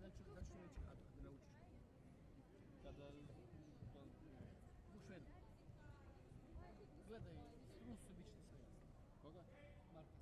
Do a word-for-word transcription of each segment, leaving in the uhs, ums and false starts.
da ću, da ću reći kada da naučiš. Kada... U Švedu. Gledaj, Rusu bit će ti sve jasno. Koga? Markes.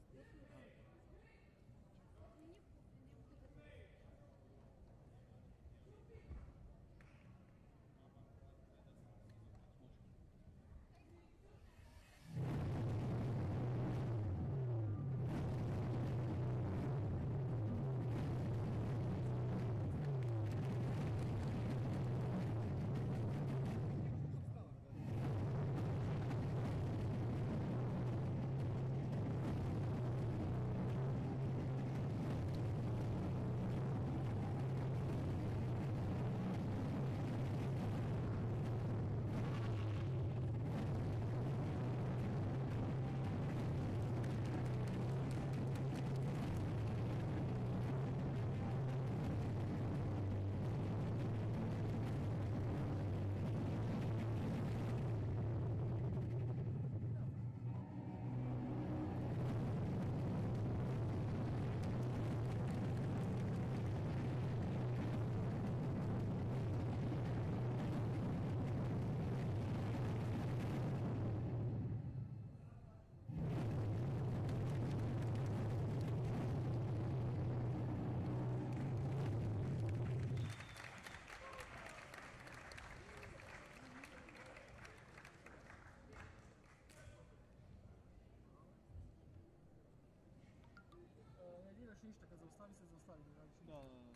Ne diraš ništa, kad zaustavi se, zaustavi, ne radiš ništa. Da, da, da.